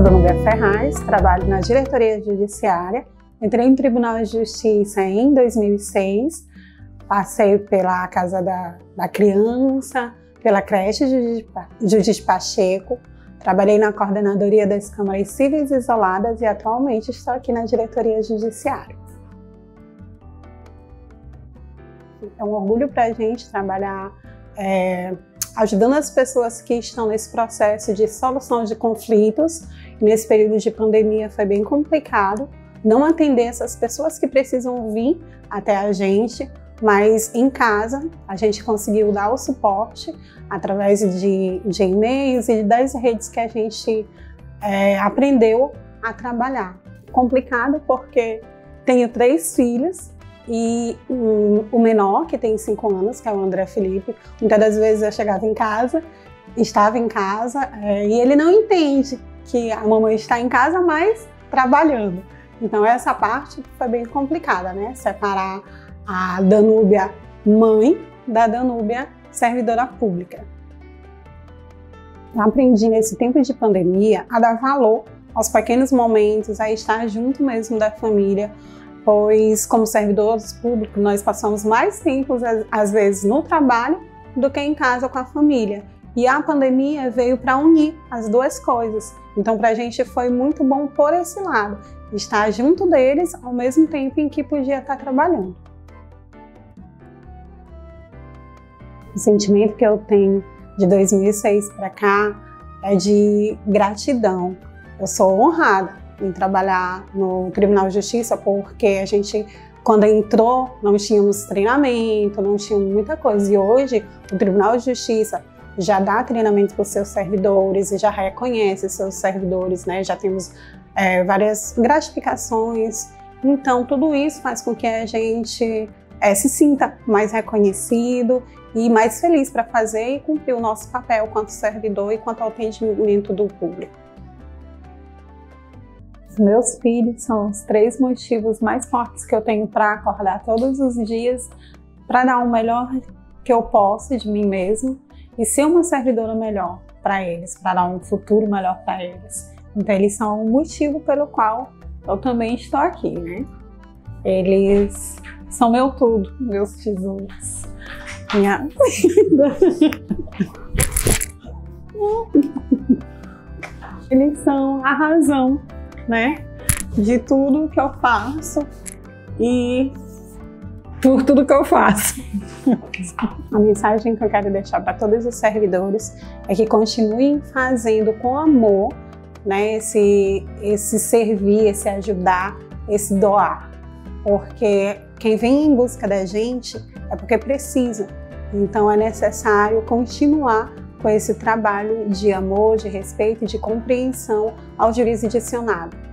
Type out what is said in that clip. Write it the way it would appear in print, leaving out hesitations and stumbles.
Danúbia Ferraz, trabalho na diretoria judiciária. Entrei no Tribunal de Justiça em 2006, passei pela Casa da Criança, pela creche Judite Pacheco, trabalhei na coordenadoria das câmaras cíveis isoladas e atualmente estou aqui na diretoria judiciária. É um orgulho para a gente trabalhar ajudando as pessoas que estão nesse processo de solução de conflitos. Nesse período de pandemia foi bem complicado não atender essas pessoas que precisam vir até a gente, mas em casa a gente conseguiu dar o suporte através de e-mails e das redes que a gente aprendeu a trabalhar. Complicado porque tenho 3 filhos e o menor, que tem 5 anos, que é o André Felipe. Muitas das vezes eu chegava em casa, estava em casa e ele não entende que a mamãe está em casa, mas trabalhando. Então essa parte foi bem complicada, né? Separar a Danúbia mãe da Danúbia servidora pública. Eu aprendi nesse tempo de pandemia a dar valor aos pequenos momentos, a estar junto mesmo da família, pois como servidores públicos nós passamos mais tempo às vezes no trabalho do que em casa com a família. E a pandemia veio para unir as duas coisas. Então para a gente foi muito bom por esse lado, estar junto deles ao mesmo tempo em que podia estar trabalhando. O sentimento que eu tenho de 2006 para cá é de gratidão. Eu sou honrada em trabalhar no Tribunal de Justiça porque a gente, quando entrou, não tínhamos treinamento, não tínhamos muita coisa. E hoje o Tribunal de Justiça já dá treinamento para os seus servidores e já reconhece os seus servidores, né? Já temos várias gratificações. Então tudo isso faz com que a gente se sinta mais reconhecido e mais feliz para fazer e cumprir o nosso papel quanto servidor e quanto ao atendimento do público. Os meus filhos são os 3 motivos mais fortes que eu tenho para acordar todos os dias, para dar o melhor que eu posso de mim mesmo e ser uma servidora melhor para eles, para dar um futuro melhor para eles. Então eles são o motivo pelo qual eu também estou aqui, né? Eles são meu tudo, meus tesouros, minha vida. Eles são a razão, né, de tudo que eu faço e por tudo que eu faço. A mensagem que eu quero deixar para todos os servidores é que continuem fazendo com amor, né, esse servir, esse ajudar, esse doar, porque quem vem em busca da gente é porque precisa. Então é necessário continuar com esse trabalho de amor, de respeito e de compreensão ao jurisdicionado.